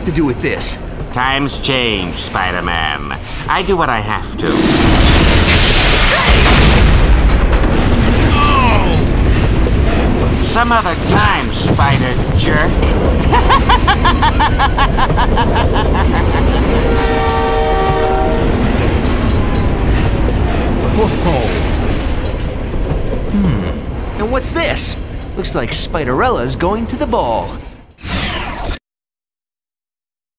have to do with this? Times change, Spider-Man. I do what I have to. Some other time, Spider Jerk. Whoa. And what's this? Looks like Spiderella's going to the ball.